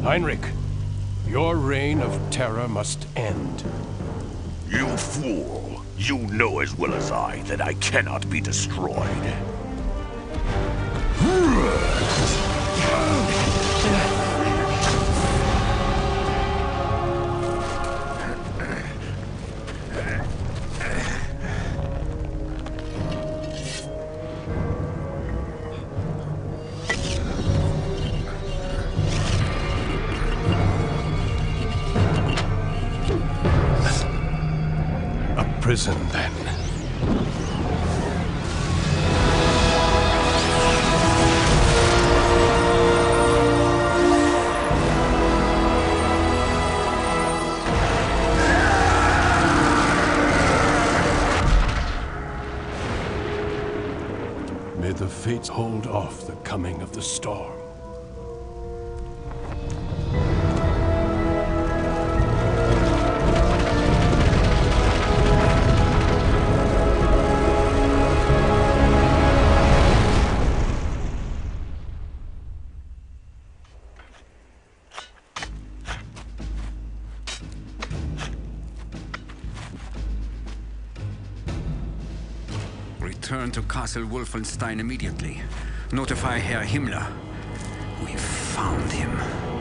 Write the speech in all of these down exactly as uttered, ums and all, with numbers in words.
Heinrich, your reign of terror must end. You fool! You know as well as I that I cannot be destroyed. Prison, then. May the fates hold off the coming of the storm. Return to Castle Wolfenstein immediately. Notify Herr Himmler. We found him.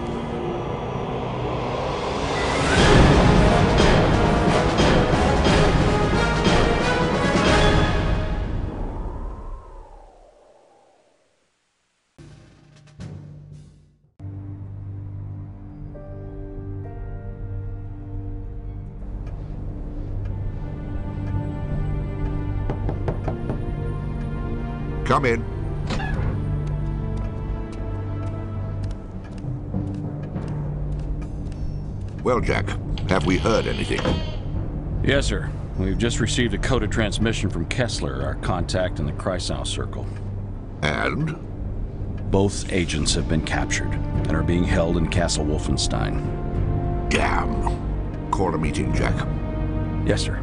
Come in. Well, Jack, have we heard anything? Yes, sir. We've just received a coded transmission from Kessler, our contact in the Kreisau Circle. And? Both agents have been captured and are being held in Castle Wolfenstein. Damn. Call a meeting, Jack. Yes, sir.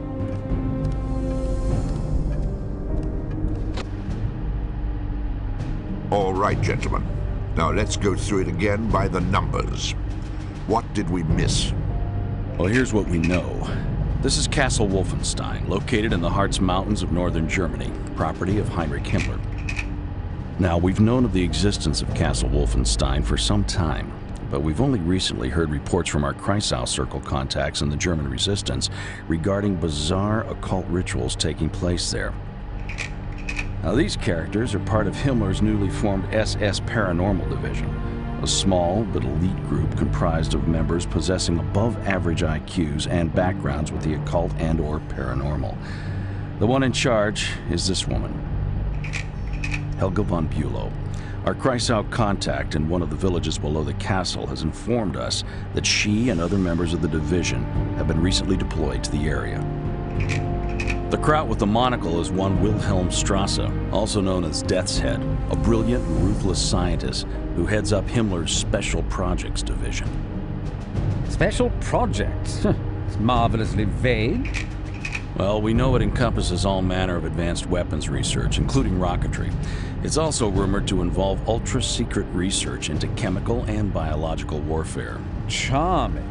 All right, gentlemen. Now let's go through it again by the numbers. What did we miss? Well, here's what we know. This is Castle Wolfenstein, located in the Harz Mountains of northern Germany, property of Heinrich Himmler. Now, we've known of the existence of Castle Wolfenstein for some time, but we've only recently heard reports from our Kreisau Circle contacts in the German resistance regarding bizarre occult rituals taking place there. Now, these characters are part of Himmler's newly formed S S Paranormal Division, a small but elite group comprised of members possessing above-average I Qs and backgrounds with the occult and or paranormal. The one in charge is this woman, Helga von Bülow. Our Kreisau contact in one of the villages below the castle has informed us that she and other members of the division have been recently deployed to the area. The Kraut with the monocle is one Wilhelm Strasse, also known as Death's Head, a brilliant and ruthless scientist who heads up Himmler's Special Projects Division. Special Projects? It's marvelously vague. Well, we know it encompasses all manner of advanced weapons research, including rocketry. It's also rumored to involve ultra-secret research into chemical and biological warfare. Charming.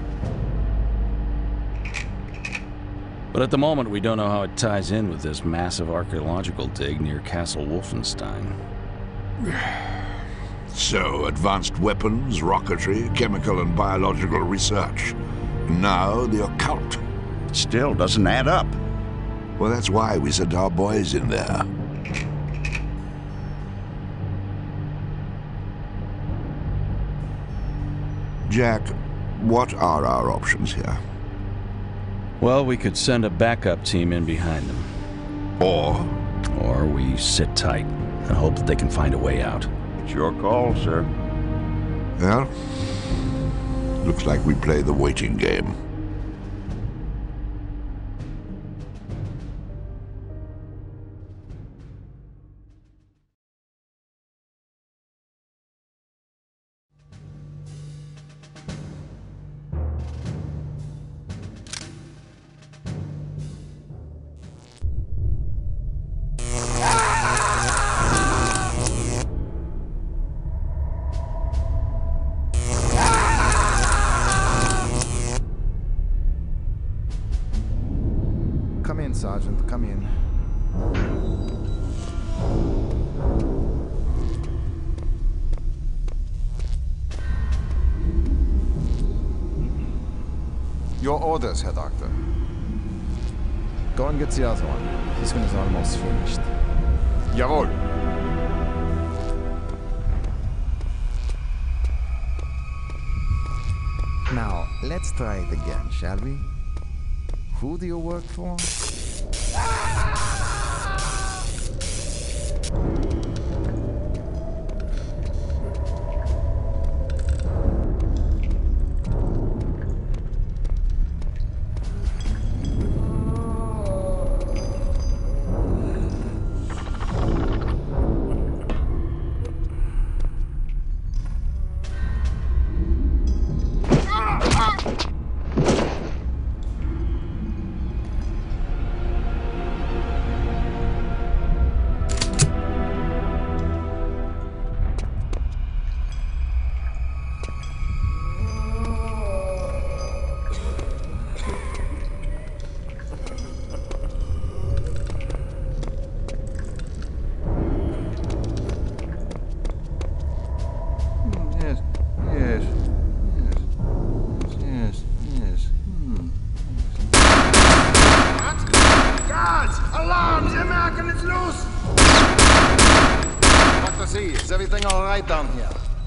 But at the moment, we don't know how it ties in with this massive archaeological dig near Castle Wolfenstein. So, advanced weapons, rocketry, chemical and biological research. Now, the occult. Still doesn't add up. Well, that's why we sent our boys in there. Jack, what are our options here? Well, we could send a backup team in behind them. Or? Or we sit tight and hope that they can find a way out. It's your call, sir. Well, looks like we play the waiting game. come in. Your orders, Herr Doctor. Go and get the other one. This one is almost finished. Jawohl. Now, let's try it again, shall we? Who do you work for? Is everything all right down here?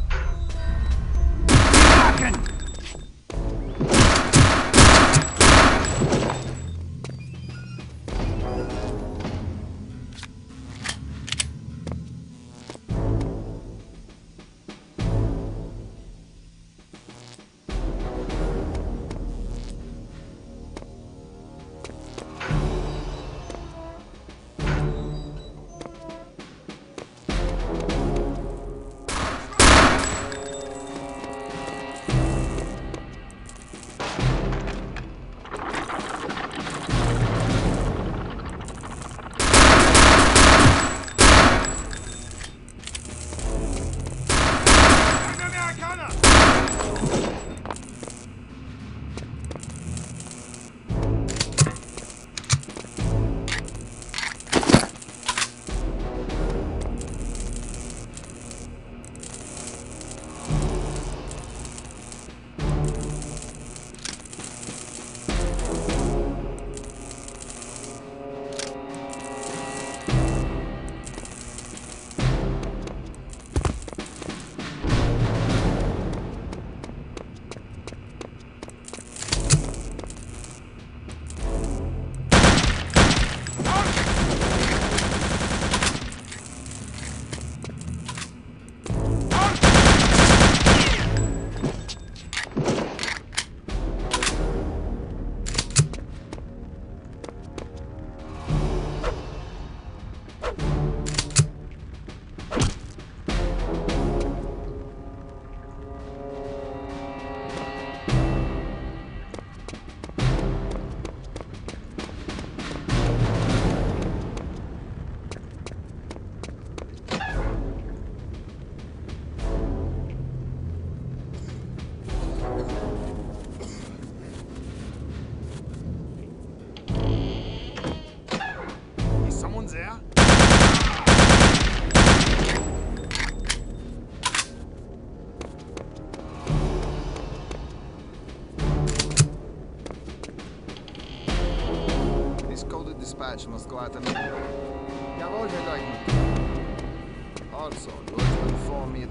Dispatch must go out immediately. Jawohl, Herr Leutnant. Also, you will inform me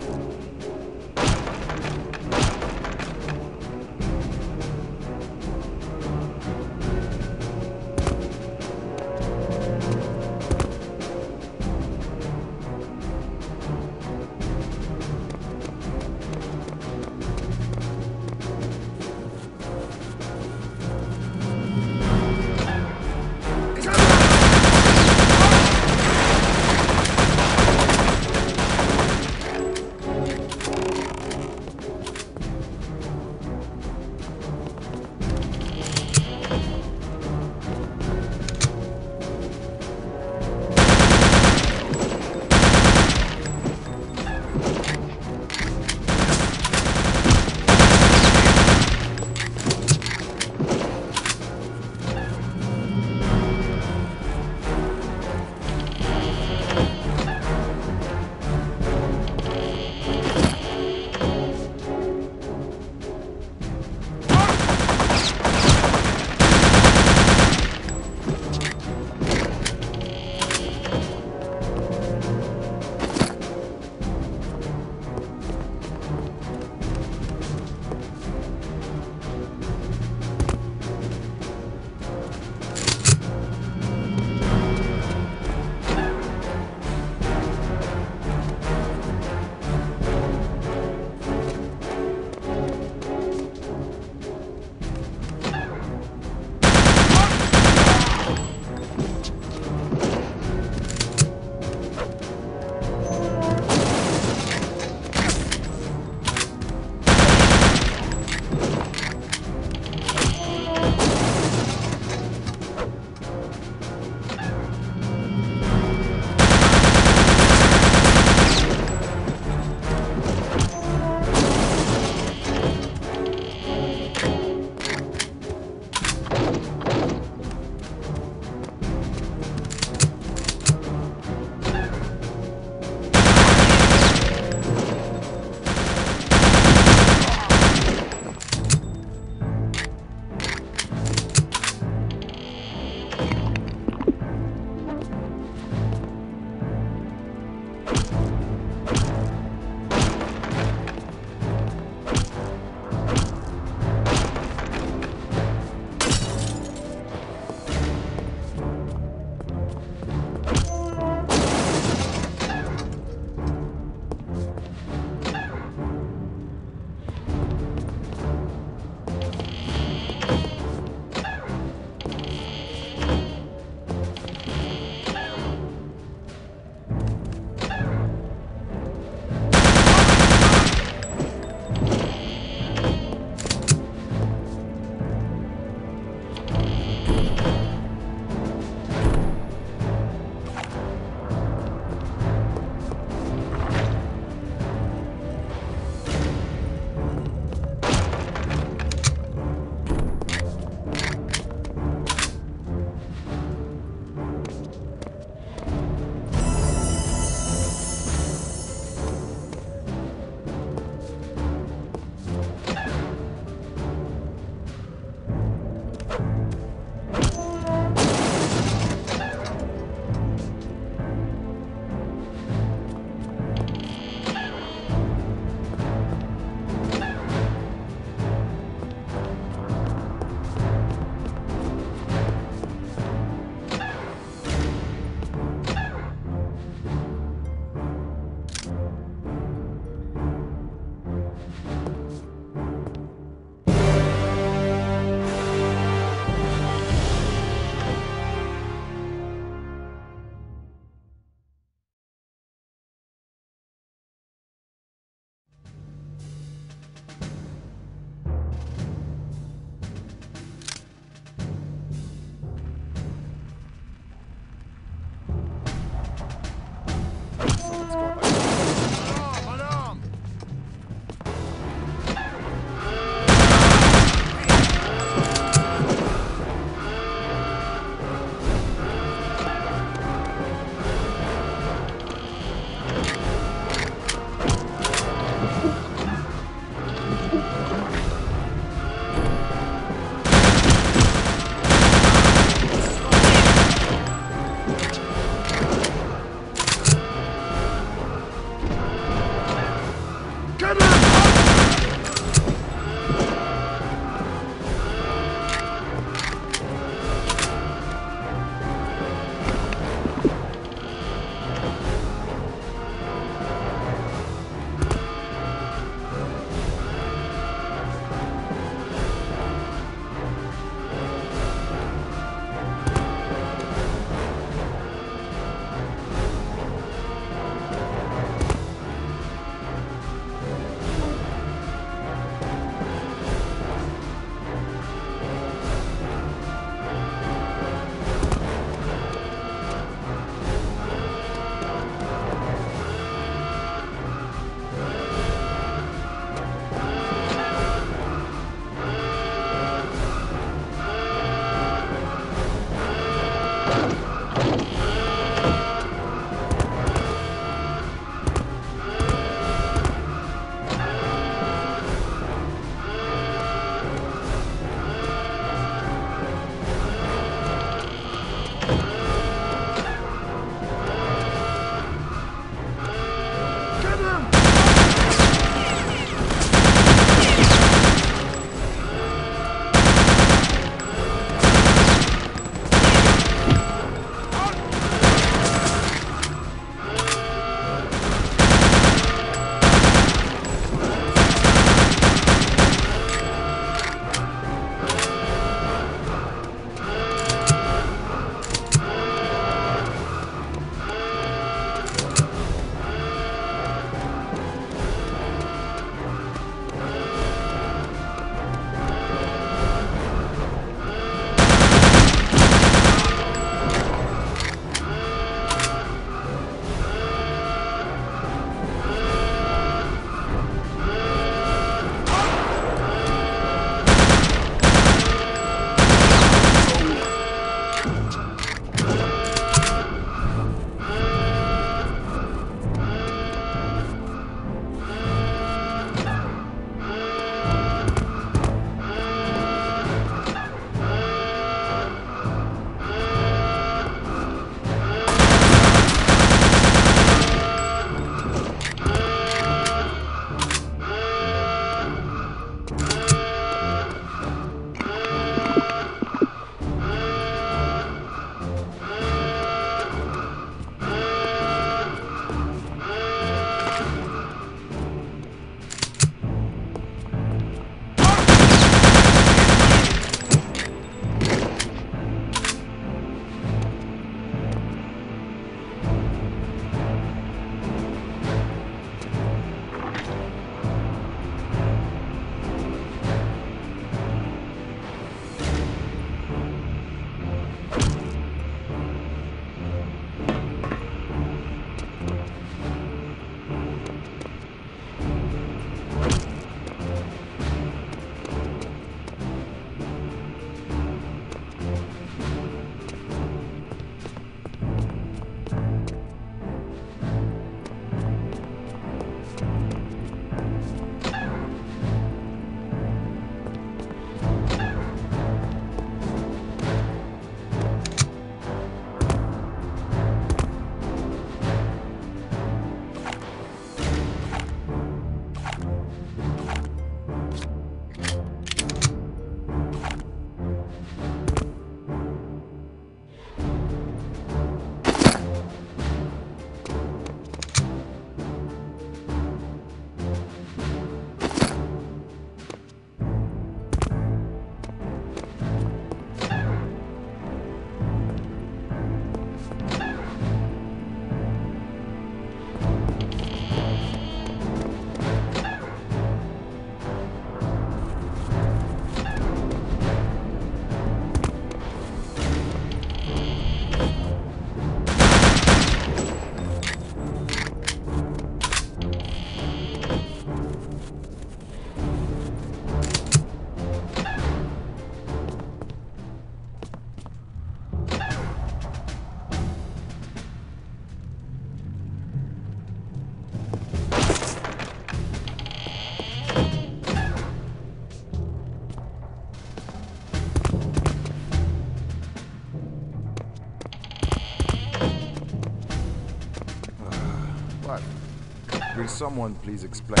someone please explain?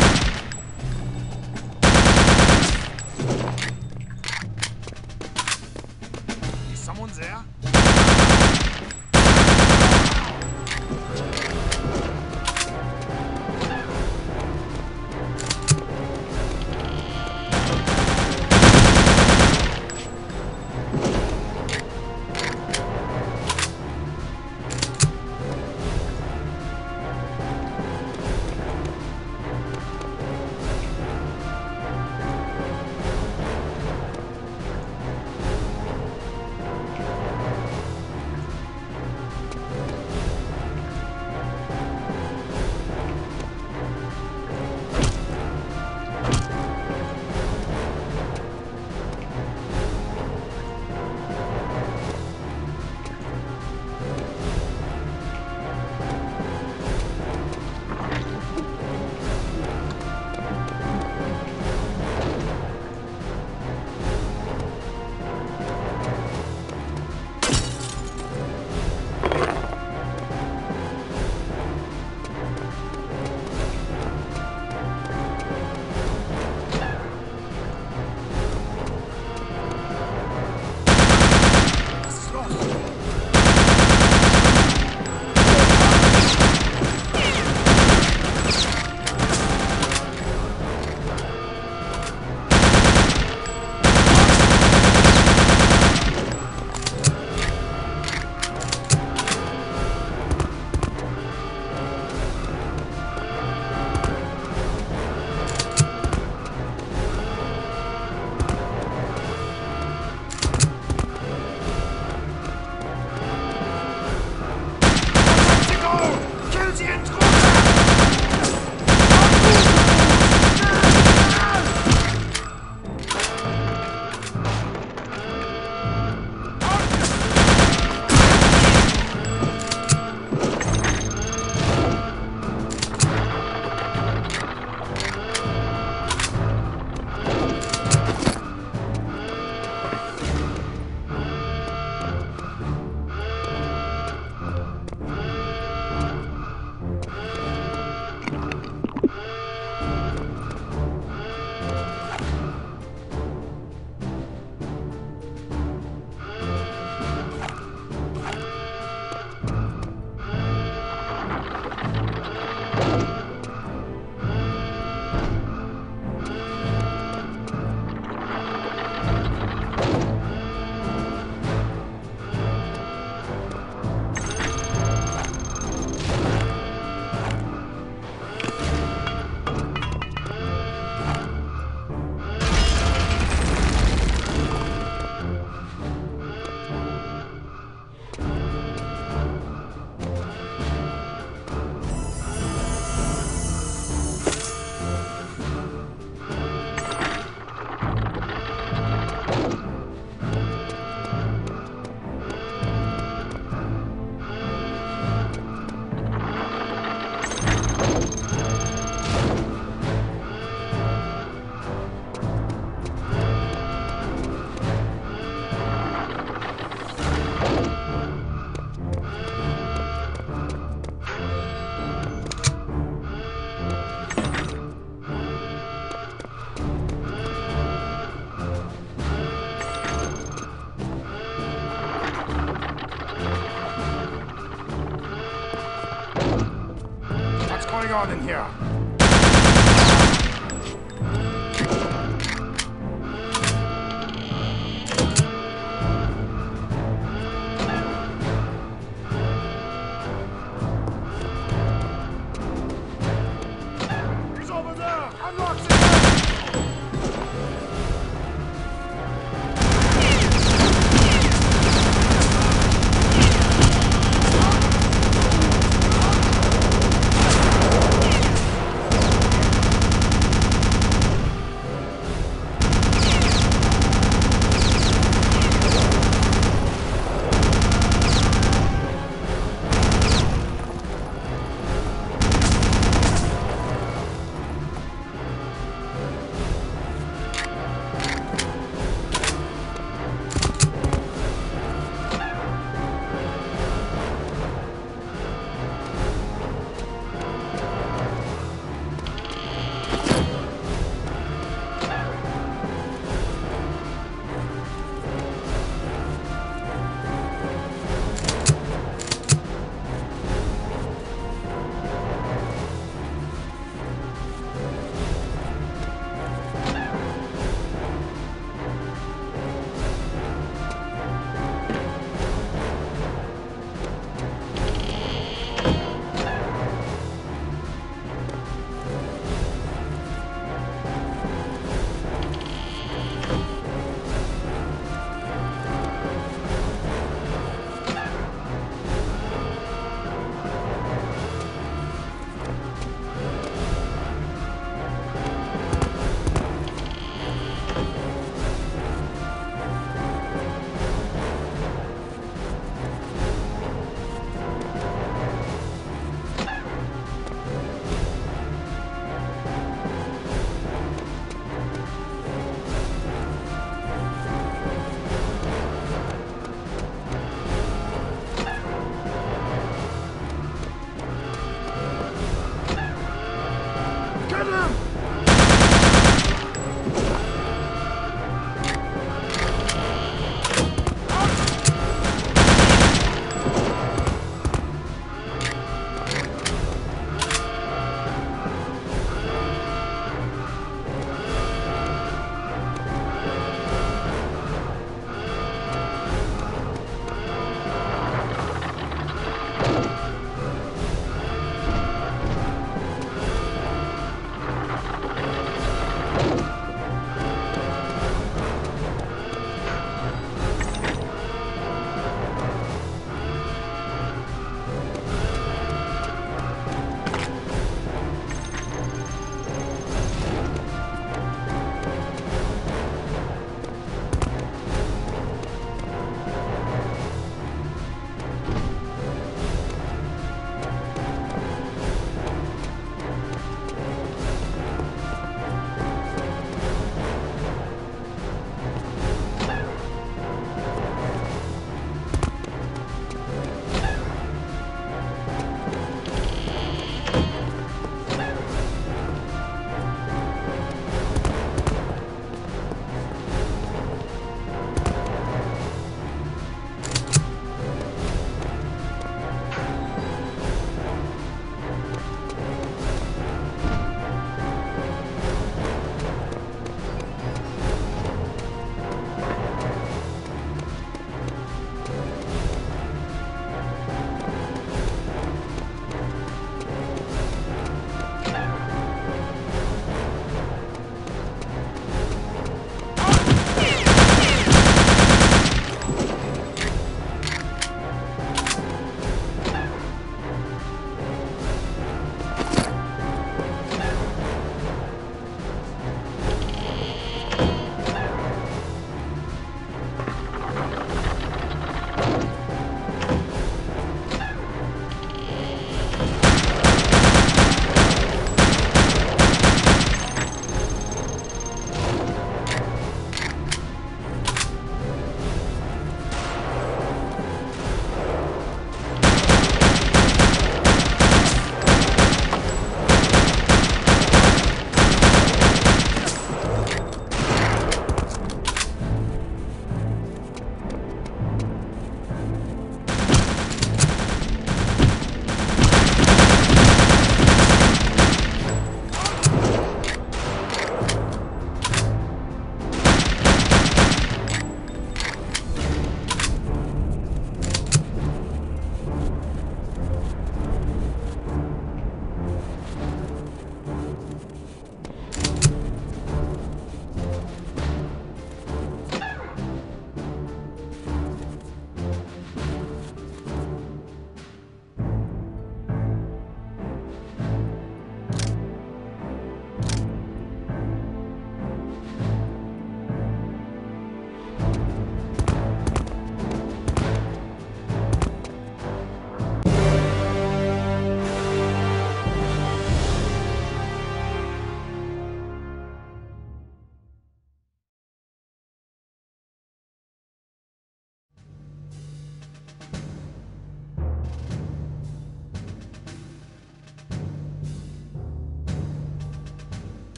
Is someone there? on in here? He's over there! Unlock the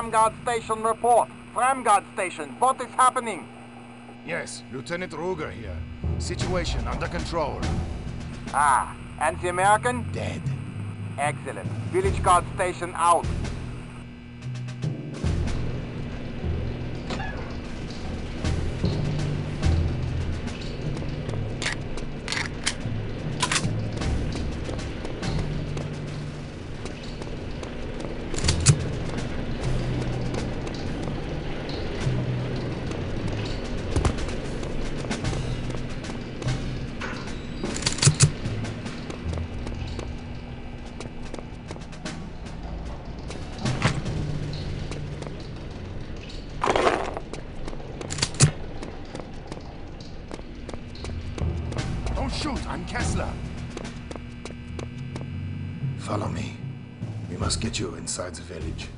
Framguard Station report. Framguard Station, what is happening? Yes, Lieutenant Ruger here. Situation under control. Ah, and the American? Dead. Excellent. Village Guard Station out. Shoot, I'm Kessler. Follow me. We must get you inside the village.